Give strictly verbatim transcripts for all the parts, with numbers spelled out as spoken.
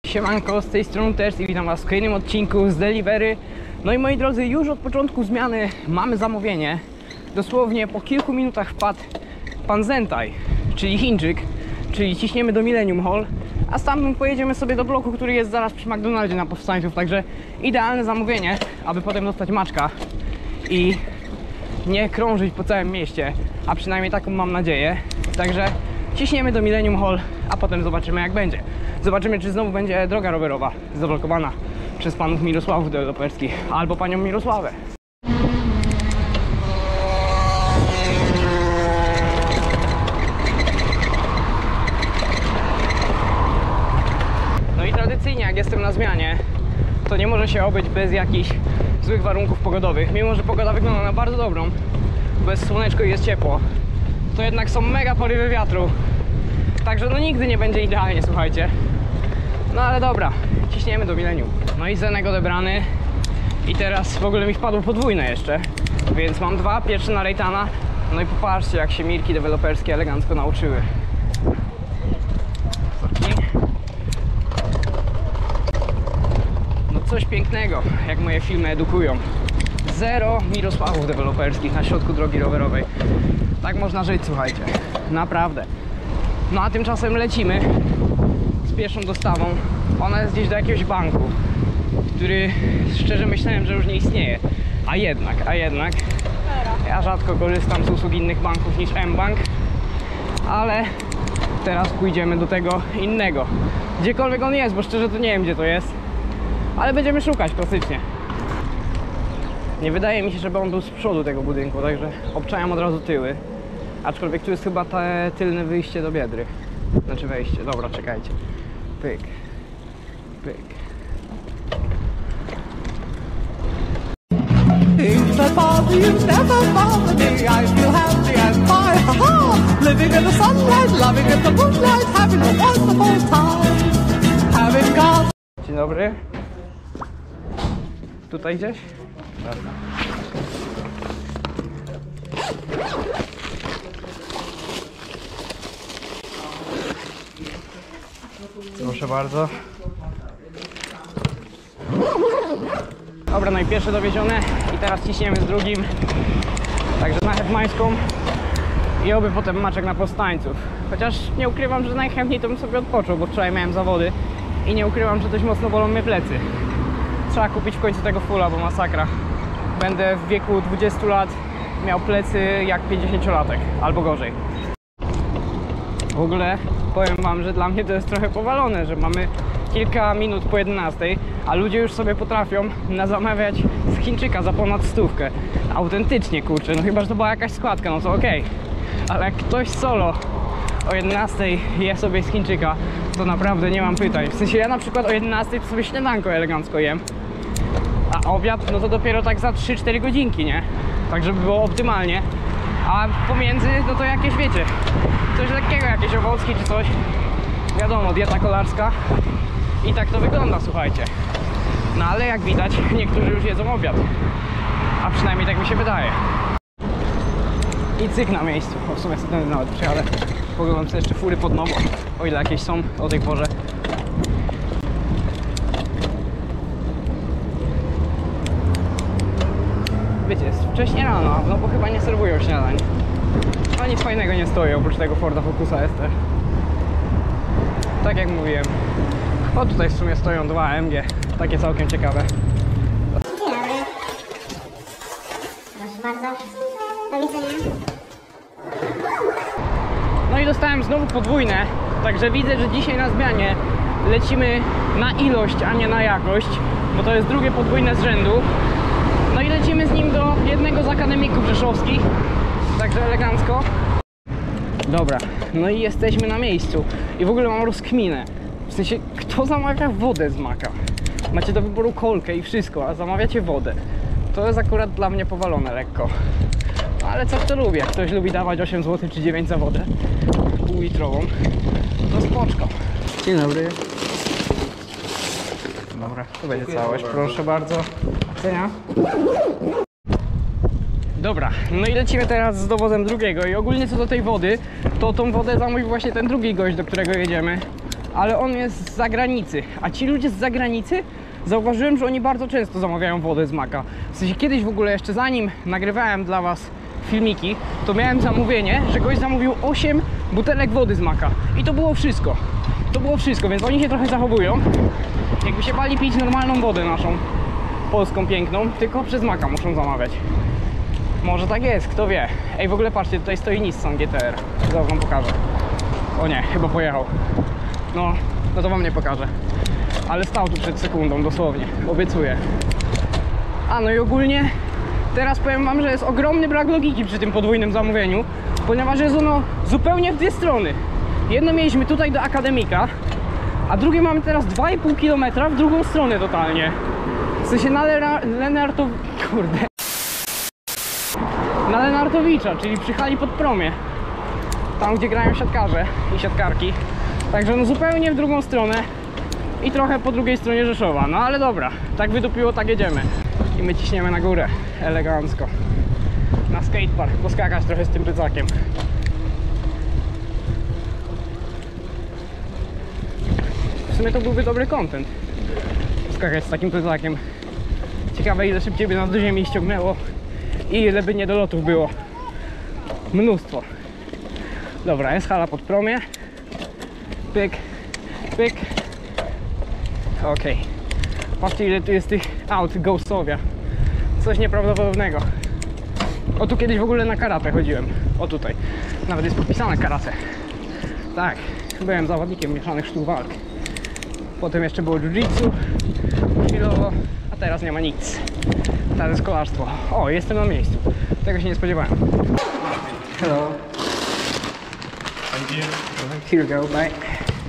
Siemanko, z tej strony też i witam was w kolejnym odcinku z Delivery. No i moi drodzy, już od początku zmiany mamy zamówienie. Dosłownie po kilku minutach wpadł pan Zentai, czyli Chińczyk, czyli ciśniemy do Millennium Hall, a stamtąd pojedziemy sobie do bloku, który jest zaraz przy McDonaldzie na Powstańców, także idealne zamówienie, aby potem dostać maczka i nie krążyć po całym mieście, a przynajmniej taką mam nadzieję. Także ciśniemy do Millennium Hall, a potem zobaczymy jak będzie. Zobaczymy, czy znowu będzie droga rowerowa zablokowana przez panów Mirosławów deweloperskich albo panią Mirosławę. No i tradycyjnie, jak jestem na zmianie, to nie może się obyć bez jakichś złych warunków pogodowych. Mimo że pogoda wygląda na bardzo dobrą, bez słoneczko i jest ciepło, to jednak są mega porywy wiatru. Także no nigdy nie będzie idealnie, słuchajcie. No ale dobra, ciśniemy do Millennium. No i Zenek odebrany. I teraz w ogóle mi wpadło podwójne jeszcze. Więc mam dwa, pierwszy na Rejtana. No i popatrzcie, jak się mirki deweloperskie elegancko nauczyły. No coś pięknego, jak moje filmy edukują. Zero Mirosławów deweloperskich na środku drogi rowerowej. Tak można żyć, słuchajcie. Naprawdę. No a tymczasem lecimy z pierwszą dostawą. Ona jest gdzieś do jakiegoś banku, który szczerze myślałem, że już nie istnieje. A jednak, a jednak ja rzadko korzystam z usług innych banków niż mBank, ale teraz pójdziemy do tego innego. Gdziekolwiek on jest, bo szczerze to nie wiem, gdzie to jest, ale będziemy szukać klasycznie. Nie wydaje mi się, żeby on był z przodu tego budynku, także obczajam od razu tyły. Aczkolwiek tu jest chyba te tylne wyjście do Biedry. Znaczy wejście, dobra, czekajcie. Pyk, pyk. Dzień dobry. Tutaj gdzieś? Dobra. Proszę bardzo. Dobra, no i pierwsze dowiezione i teraz ciśniemy z drugim. Także na Hetmańską i oby potem maczek na Powstańców. Chociaż nie ukrywam, że najchętniej to bym sobie odpoczął, bo wczoraj miałem zawody i nie ukrywam, że dość mocno bolą mnie plecy. Trzeba kupić w końcu tego fulla, bo masakra. Będę w wieku dwudziestu lat miał plecy jak pięćdziesięciolatek, albo gorzej. W ogóle powiem wam, że dla mnie to jest trochę powalone, że mamy kilka minut po jedenastej, a ludzie już sobie potrafią nazamawiać z Chińczyka za ponad stówkę. Autentycznie, kurczę, no chyba że to była jakaś składka, no to okej. Okay. Ale jak ktoś solo o jedenastej je sobie z Chińczyka, to naprawdę nie mam pytań. W sensie ja na przykład o jedenastej sobie śniadanko elegancko jem, a obiad no to dopiero tak za trzy cztery godzinki, nie? Tak żeby było optymalnie. A pomiędzy, no to jakieś, wiecie, coś lekkiego, jakieś owocki czy coś. Wiadomo, dieta kolarska. I tak to wygląda, słuchajcie. No ale jak widać, niektórzy już jedzą obiad. A przynajmniej tak mi się wydaje. I cyk na miejscu. O, w sumie sobie tędy nawet przyjadę. Poglądam sobie jeszcze fury pod nogą, o ile jakieś są o tej porze. Wiecie, jest wcześnie rano, no bo chyba nie serwują śniadań. No nic fajnego nie stoi, oprócz tego Forda Focusa S T. Tak jak mówiłem. O, tutaj w sumie stoją dwa A M G, takie całkiem ciekawe. Dzień dobry. Proszę bardzo. Do widzenia. No i dostałem znowu podwójne, także widzę, że dzisiaj na zmianie lecimy na ilość, a nie na jakość, bo to jest drugie podwójne z rzędu. No i lecimy z nim do jednego z akademików rzeszowskich, także elegancko. Dobra, no i jesteśmy na miejscu i w ogóle mam rozkminę. W sensie, kto zamawia wodę z Maka? Macie do wyboru kolkę i wszystko, a zamawiacie wodę. To jest akurat dla mnie powalone lekko. No ale co kto lubi, jak ktoś lubi dawać osiem złotych czy dziewięć za wodę półlitrową, to spoczko. Dzień dobry. Dobra, tu będzie całość, proszę bardzo. Cenia. Dobra, no i lecimy teraz z dowozem drugiego i ogólnie co do tej wody, to tą wodę zamówił właśnie ten drugi gość, do którego jedziemy. ale on jest z zagranicy, a ci ludzie z zagranicy zauważyłem, że oni bardzo często zamawiają wodę z Maka. W sensie kiedyś w ogóle, jeszcze zanim nagrywałem dla was filmiki, to miałem zamówienie, że gość zamówił osiem butelek wody z Maka i to było wszystko. To było wszystko, więc oni się trochę zachowują, jakby się bali pić normalną wodę naszą, polską piękną, tylko przez Maka muszą zamawiać. Może tak jest, kto wie. Ej, w ogóle patrzcie, tutaj stoi Nissan G T R. Zaraz wam pokażę. O nie, chyba pojechał. No, no to wam nie pokażę. Ale stał tu przed sekundą, dosłownie. Obiecuję. A, no i ogólnie teraz powiem wam, że jest ogromny brak logiki przy tym podwójnym zamówieniu, ponieważ jest ono zupełnie w dwie strony. Jedno mieliśmy tutaj do Akademika, a drugie mamy teraz dwa i pół kilometra w drugą stronę totalnie. W sensie na Lenartow... Kurde. Na Lenartowicza, czyli przy hali pod promie. Tam, gdzie grają siatkarze i siatkarki. Także no zupełnie w drugą stronę i trochę po drugiej stronie Rzeszowa. No ale dobra, tak wydupiło, tak jedziemy. I my ciśniemy na górę, elegancko. Na skatepark, poskakać trochę z tym plecakiem. W sumie to byłby dobry content. Skakać z takim plecakiem. Ciekawe, ile szybciej by nas do ziemi ściągnęło i ile by niedolotów było. Mnóstwo. Dobra, jest hala pod promie. Pyk, pyk. Okej. Okay. Patrzcie, ile tu jest tych aut Ghostowia. Coś nieprawdopodobnego. O, tu kiedyś w ogóle na karate chodziłem. O, tutaj. Nawet jest podpisane karate. Tak, byłem zawodnikiem mieszanych sztuk walk. Potem jeszcze było jiu-jitsu chwilowo, a teraz nie ma nic. Teraz jest kolarstwo. O, jestem na miejscu. Tego się nie spodziewałem. Hello. Thank you. Here you go, bye.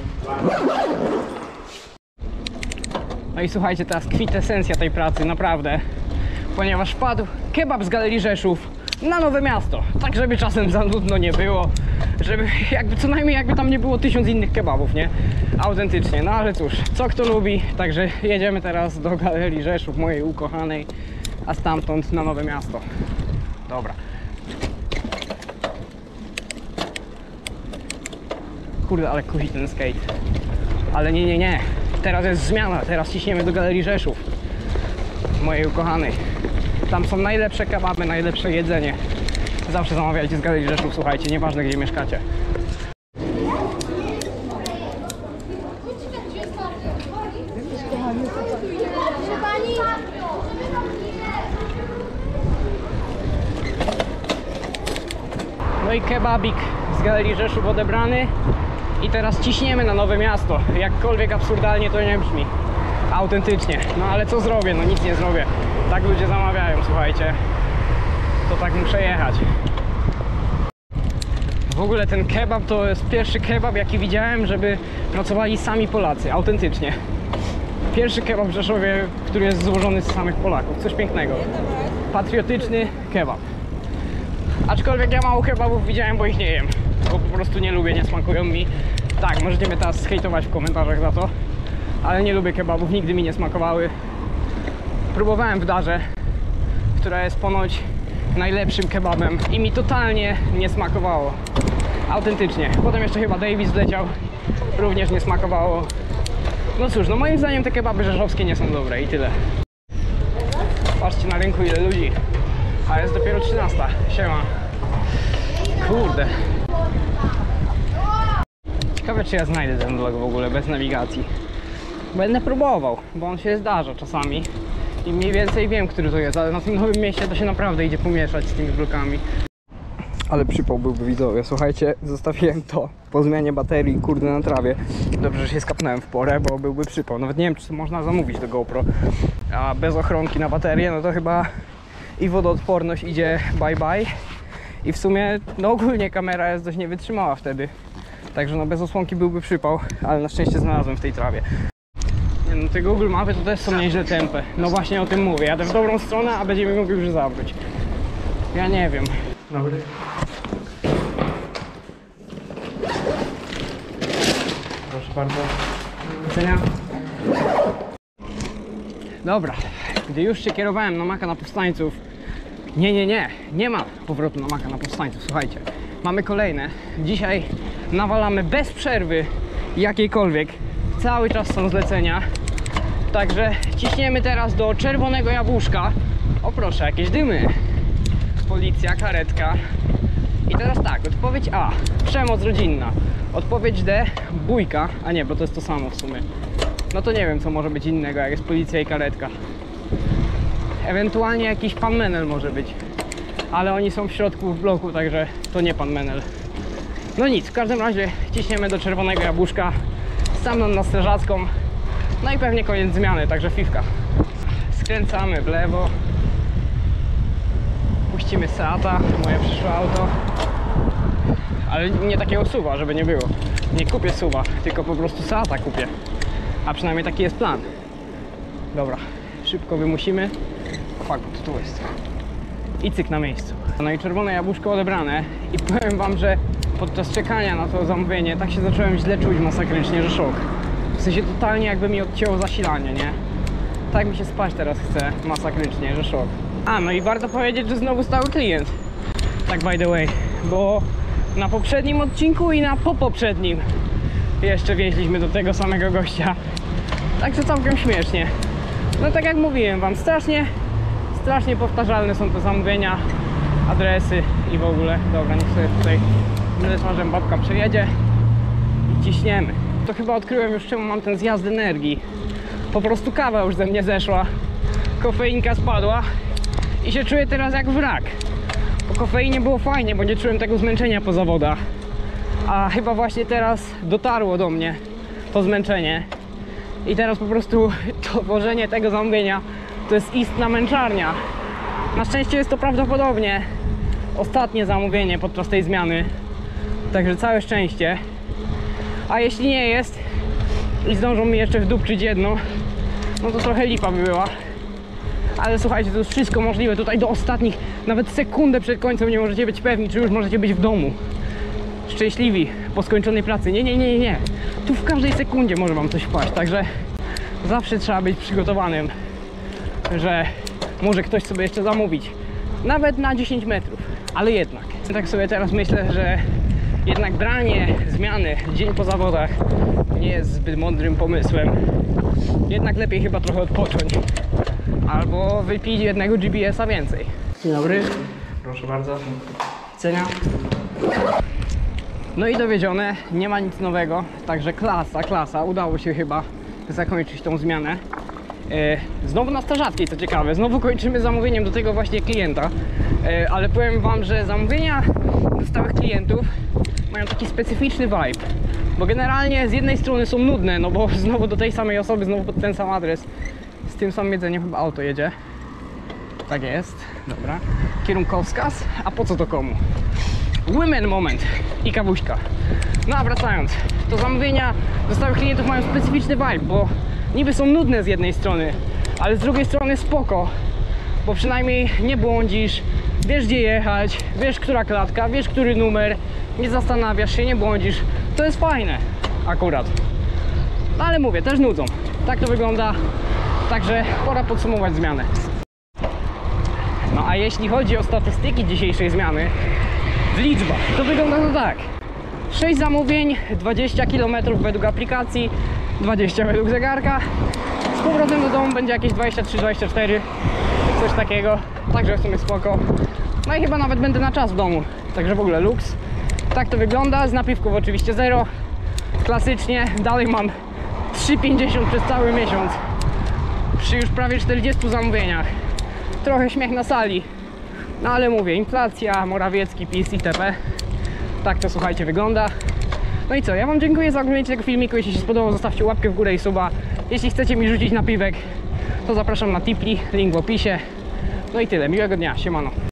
No i słuchajcie, teraz kwintesencja tej pracy, naprawdę. Ponieważ wpadł kebab z Galerii Rzeszów na Nowe Miasto. Tak, żeby czasem za nudno nie było. Żeby jakby co najmniej jakby tam nie było tysiąc innych kebabów, nie? Autentycznie, no ale cóż, co kto lubi. Także jedziemy teraz do Galerii Rzeszów, mojej ukochanej, a stamtąd na Nowe Miasto. Dobra. Kurde, ale kusi ten skate. Ale nie, nie, nie. Teraz jest zmiana, teraz ciśniemy do Galerii Rzeszów, mojej ukochanej. Tam są najlepsze kebaby, najlepsze jedzenie. Zawsze zamawiajcie z Galerii Rzeszów, słuchajcie, nieważne gdzie mieszkacie. No i kebabik z Galerii Rzeszów odebrany. I teraz ciśniemy na Nowe Miasto. Jakkolwiek absurdalnie to nie brzmi. Autentycznie. No ale co zrobię? No nic nie zrobię. Tak ludzie zamawiają, słuchajcie. To tak muszę jechać. W ogóle ten kebab to jest pierwszy kebab, jaki widziałem, żeby pracowali sami Polacy. Autentycznie. Pierwszy kebab w Rzeszowie, który jest złożony z samych Polaków. Coś pięknego. Patriotyczny kebab. Aczkolwiek ja mało kebabów widziałem, bo ich nie jem. Bo po prostu nie lubię, nie smakują mi. Tak, możecie mnie teraz zhejtować w komentarzach za to, ale nie lubię kebabów, nigdy mi nie smakowały. Próbowałem w Darze, która jest ponoć najlepszym kebabem i mi totalnie nie smakowało. Autentycznie. Potem jeszcze chyba Davis wleciał, również nie smakowało. No cóż, no moim zdaniem te kebaby rzeszowskie nie są dobre i tyle. Patrzcie na rynku, ile ludzi. A jest dopiero trzynasta. Siema. Kurde. Ciekawe, czy ja znajdę ten vlog w ogóle bez nawigacji. Będę próbował, bo on się zdarza czasami i mniej więcej wiem, który to jest, ale na tym Nowym Mieście to się naprawdę idzie pomieszać z tymi blokami. Ale przypał byłby, widzowie. Słuchajcie, zostawiłem to po zmianie baterii, kurde, na trawie. Dobrze, że się skapnąłem w porę, bo byłby przypał. Nawet nie wiem, czy to można zamówić do GoPro. A bez ochronki na baterię, no to chyba i wodoodporność idzie bye bye. I w sumie, no ogólnie kamera jest dość niewytrzymała wtedy. Także no bez osłonki byłby przypał, ale na szczęście znalazłem w tej trawie. Nie, no te Google Mapy to też są nieźle tępe. No właśnie o tym mówię. Jadę w dobrą stronę, a będziemy mogli już zawrócić. Ja nie wiem. Dobry. Proszę bardzo. Widzenia. Dobra. Gdy już się kierowałem na Maka na Powstańców. Nie, nie, nie. Nie ma powrotu na Maka na Powstańców. Słuchajcie. Mamy kolejne. Dzisiaj nawalamy bez przerwy jakiejkolwiek. Cały czas są zlecenia. Także ciśniemy teraz do Czerwonego Jabłuszka. O proszę, jakieś dymy. Policja, karetka. I teraz tak, odpowiedź A, przemoc rodzinna. Odpowiedź D, bójka. A nie, bo to jest to samo w sumie. No to nie wiem, co może być innego, jak jest policja i karetka. Ewentualnie jakiś pan Menel może być. Ale oni są w środku w bloku, także to nie pan Menel. No nic, w każdym razie ciśniemy do Czerwonego Jabłuszka. Stamtąd na strażacką. No i pewnie koniec zmiany, także fifka. Skręcamy w lewo. Puścimy Seata, moje przyszłe auto. Ale nie takiego suwa, żeby nie było. Nie kupię suwa, tylko po prostu Seata kupię. A przynajmniej taki jest plan. Dobra, szybko wymusimy. Fuck, to tu jest. I cyk na miejscu. No i Czerwone Jabłuszko odebrane. I powiem wam, że podczas czekania na to zamówienie tak się zacząłem źle czuć masakrycznie, że szok. W sensie totalnie jakby mi odcięło zasilanie, nie? Tak mi się spać teraz chce masakrycznie, że szok. A, no i warto powiedzieć, że znowu stały klient. Tak by the way, bo na poprzednim odcinku i na popoprzednim jeszcze wieźliśmy do tego samego gościa. Także całkiem śmiesznie. No tak jak mówiłem wam, strasznie, strasznie powtarzalne są te zamówienia, adresy i w ogóle. Dobra, niech sobie tutaj mleczmarzem babka przejedzie i ciśniemy. To chyba odkryłem już, czemu mam ten zjazd energii. Po prostu kawa już ze mnie zeszła, kofeinka spadła i się czuję teraz jak wrak. Po kofeinie było fajnie, bo nie czułem tego zmęczenia po zawodach. A chyba właśnie teraz dotarło do mnie to zmęczenie. I teraz po prostu to wożenie tego zamówienia to jest istna męczarnia. Na szczęście jest to prawdopodobnie ostatnie zamówienie podczas tej zmiany. Także całe szczęście. A jeśli nie jest i zdążą mi jeszcze wdupczyć jedno, no to trochę lipa by była. Ale słuchajcie, to jest wszystko możliwe. Tutaj do ostatnich, nawet sekundę przed końcem nie możecie być pewni, czy już możecie być w domu. Szczęśliwi po skończonej pracy. Nie, nie, nie, nie. Tu w każdej sekundzie może wam coś wpaść. Także zawsze trzeba być przygotowanym, że może ktoś sobie jeszcze zamówić. Nawet na dziesięć metrów. Ale jednak. Tak sobie teraz myślę, że jednak branie zmiany dzień po zawodach nie jest zbyt mądrym pomysłem. Jednak lepiej chyba trochę odpocząć. Albo wypić jednego G B S-a więcej. Dzień dobry. Proszę bardzo. Cenia. No i dowiedzione, nie ma nic nowego. Także klasa, klasa. Udało się chyba zakończyć tą zmianę. Znowu na strażackiej, co ciekawe. Znowu kończymy zamówieniem do tego właśnie klienta. Ale powiem wam, że zamówienia do stałych klientów mają taki specyficzny vibe. Bo generalnie z jednej strony są nudne, no bo znowu do tej samej osoby, znowu pod ten sam adres. Z tym samym jedzeniem chyba auto jedzie. Tak jest, dobra. Kierunkowskaz, a po co to komu? Women moment i kawuśka. No a wracając, to zamówienia do stałych klientów mają specyficzny vibe, bo niby są nudne z jednej strony, ale z drugiej strony spoko, bo przynajmniej nie błądzisz, wiesz gdzie jechać, wiesz która klatka, wiesz który numer, nie zastanawiasz się, nie błądzisz. To jest fajne akurat. No ale mówię, też nudzą. Tak to wygląda. Także pora podsumować zmianę. No a jeśli chodzi o statystyki dzisiejszej zmiany w liczbach, to wygląda to tak. sześć zamówień, dwadzieścia kilometrów według aplikacji, dwadzieścia według zegarka. Z powrotem do domu będzie jakieś dwadzieścia trzy dwadzieścia cztery, coś takiego. Także w sumie spoko. No i chyba nawet będę na czas w domu. Także w ogóle luks. Tak to wygląda. Z napiwków oczywiście zero. Klasycznie. Dalej mam trzy pięćdziesiąt przez cały miesiąc. Przy już prawie czterdziestu zamówieniach. Trochę śmiech na sali. No ale mówię, inflacja, Morawiecki, PiS itp. Tak to słuchajcie wygląda. No i co, ja wam dziękuję za oglądanie tego filmiku. Jeśli się spodobał, zostawcie łapkę w górę i suba. Jeśli chcecie mi rzucić napiwek, to zapraszam na Tipli, link w opisie. No i tyle, miłego dnia, siemano.